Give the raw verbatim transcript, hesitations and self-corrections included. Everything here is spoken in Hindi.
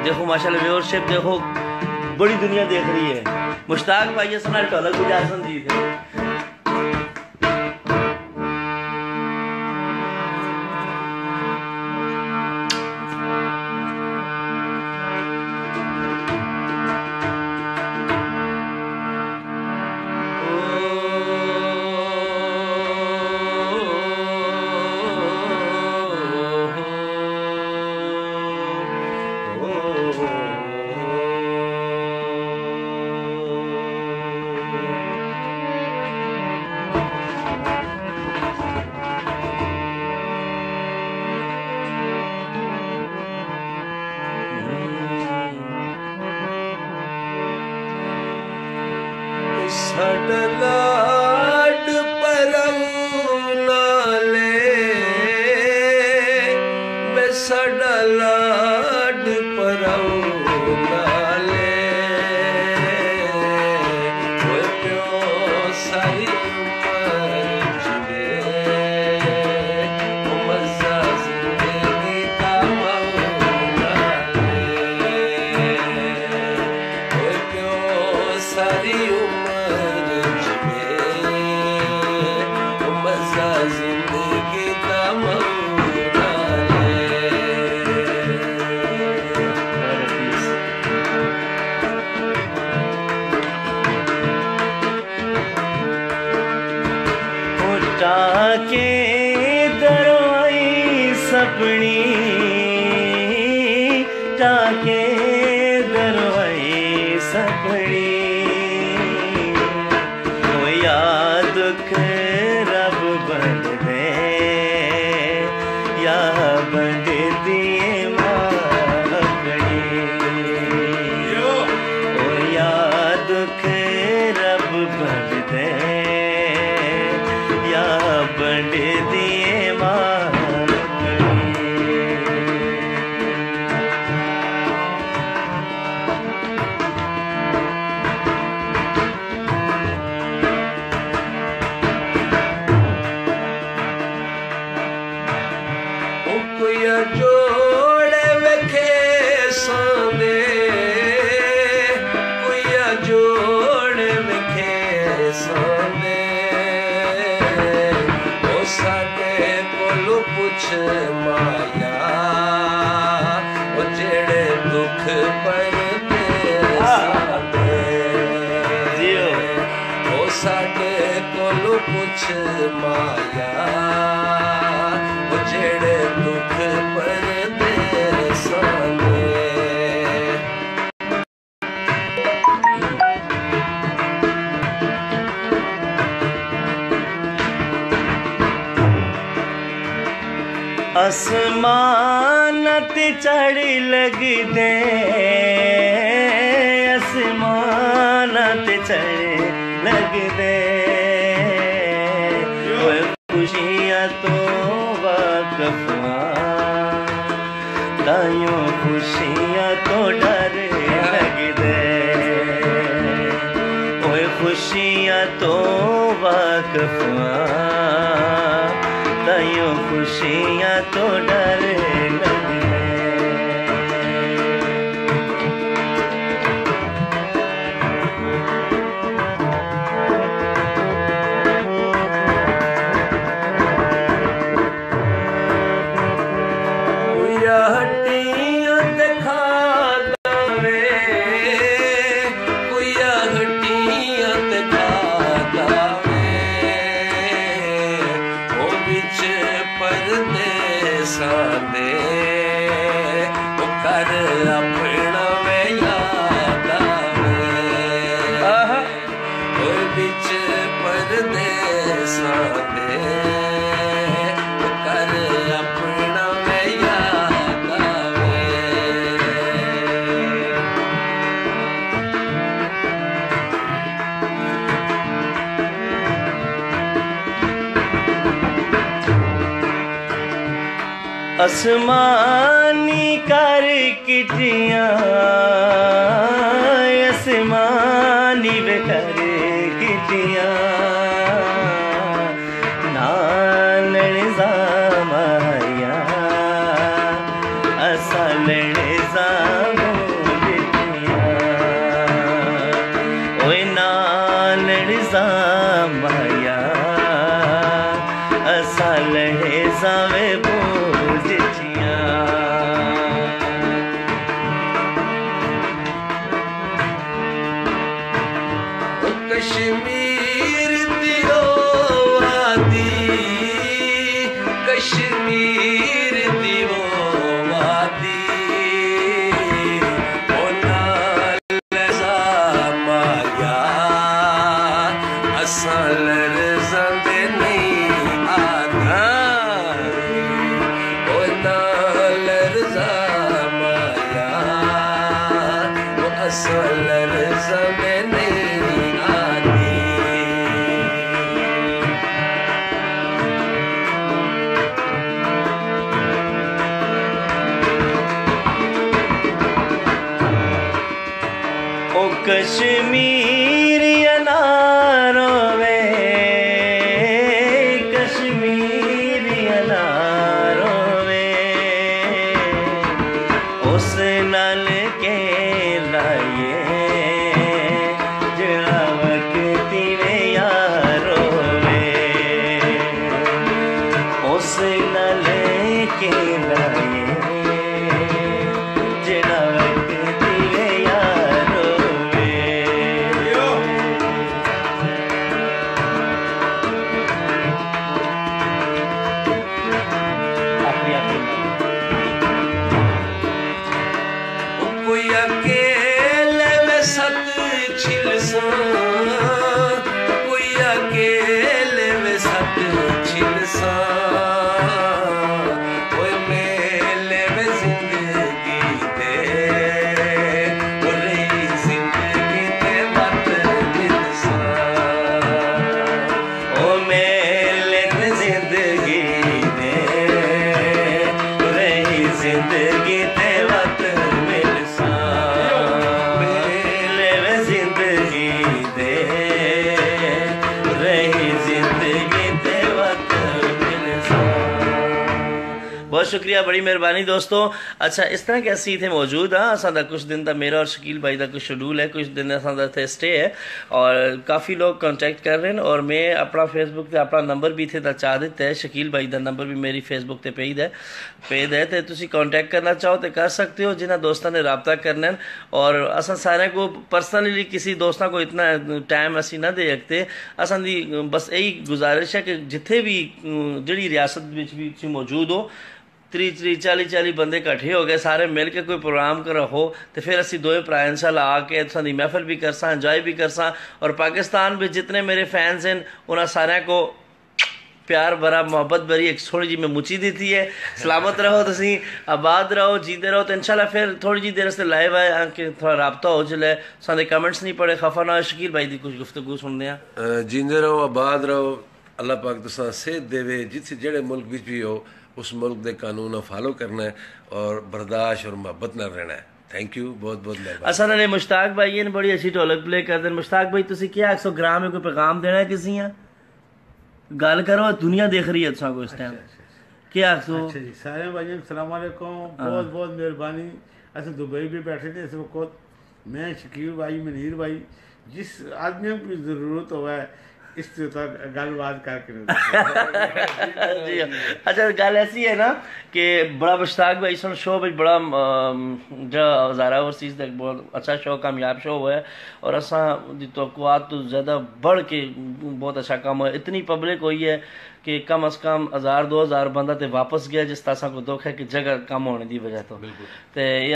देखो माशाल्लाह व्यूअरशिप देखो बड़ी दुनिया देख रही है। मुश्ताक भाई सुना ढोलक गुजासन जी थे। लाड परम नाले मैं साडा लाड परम नाले वो प्यो सारी उम्र जिवे वो मज़ा ज़िंदगी का मौलाले वो प्यो सारी उम्र जिंदगी का के दरवाई सपनी टाके दरवाई सपनी वो याद रब बन दे या बन दिए मागड़ी ओ याद रब बन दे या बन दिए मागड़ी। जोड़े वेखे सांदे कुया जोड़े वेखे सांदे ओ साडे कोलों पुछ माया ओ जेड़े दुख परदे सांदे ओ साडे कोलों पुछ माया ओ जेड़े दुख परदे सांदे। आसमान ते चढ़ लगदे आसमान ते चढ़ लगदे खुशियाँ तो वाकफा ताइयों खुशियाँ तो डर लगदे ओए खुशियाँ तो वाकफा ताइयों खुशियाँ तो डर लगदे। आसमानी कर किटियां आसमानी वे कर किटियां नालन जामाया असल जाम असा लहे जावे बूझिया कश्मीर दियो वादी कश्मीर दियो वादी ओना लजा माया असा लरज़ंदे नहीं आदा ओना लरज़ा माया असा लरज़ंदे नहीं कश्मीर अनारोवे कश्मीर अनारोवे उस नल के लाए जड़ा वक्ती वे यारोवे उस नल के लाए जड़ा बहुत शुक्रिया, बड़ी मेहरबानी दोस्तों। अच्छा, इस तरह के असी इतने मौजूद हाँ असा कुछ दिन का मेरा और शकील भाई का कुछ शेड्यूल है, कुछ दिन असा थे स्टे है और काफ़ी लोग कॉन्टैक्ट कर रहे हैं और मैं अपना फेसबुक पे अपना नंबर भी थे चाह दिता है, शकील भाई का नंबर भी मेरी फेसबुक पे पेद है पेद है तो तुम कॉन्टैक्ट करना चाहो तो कर सकते हो जिन्हें दोस्तों ने रबता करना है। और असा सारे को पर्सनली किसी दोस्तों को इतना टाइम असी ना दे सकते, असा दी बस यही गुजारिश है कि जिथे भी जी रियासत भी मौजूद हो त्री त्री चाली चाली बंदे इकट्ठे हो गए सारे मिल के कोई प्रोग्राम कर हो तो फिर असी दोए भरा इंशाल्लाह आके तुसां दी महफिल भी कर सा इंजॉय भी कर सा। और पाकिस्तान में जितने मेरे फैंस हैं उन्हें सारे को प्यार भरा मोहब्बत भरी एक थोड़ी जी मैं मुची दी थी है। सलामत रहो तुसी, आबाद रहो, जीते रहो। तो इंशाल्लाह फिर थोड़ी जी देर से लाइव आए आके थोड़ा रबता हो जले सारे कमेंट्स नहीं पड़े, खफा ना हो। शकील भाई की कुछ गुफ्तगू सुनने हैं। जींदे रहो, आबाद रहो, अल्लाह पाक तुसां सेहत देवे, जिथे जेड़े मुल्क विच भी हो उस मुल्क के कानून फॉलो करना है और बर्दाश्त और मोहब्बत न रहना है। थैंक यू, बहुत बहुत मेहरबानी। असा ने मुश्ताक भाई ने बड़ी अच्छी ढोलक प्ले करते हैं। मुश्ताक भाई तुसी क्या आखो, ग्राम में कोई पैगाम देना है किसी गल करो, दुनिया देख रही है तुसा को इस टाइम क्या आखो? अच्छा जी, सारे भाइयों अस्सलाम वालेकुम, बहुत बहुत मेहरबानी। असं दुबई भी बैठे थे इस वक्त, मैं शकील भाई मुनीर भाई जिस आदमी की जरूरत हो है इस तक गलबात करके जी। अच्छा, गल ऐसी है ना कि बड़ा मुश्ताक भाई सुन शो भी बड़ा जो हज़ारा ओवरसीज तक बहुत अच्छा शो, कामयाब शो हुआ है और असा दी तवक्कुआत तो ज़्यादा बढ़ के बहुत अच्छा काम हुआ। इतनी पब्लिक हुई है कि कम अज़ कम हज़ार दो हज़ार बंदा तो वापस गया, जिस तरह को दुख है कि जगह कम होने की वजह तो।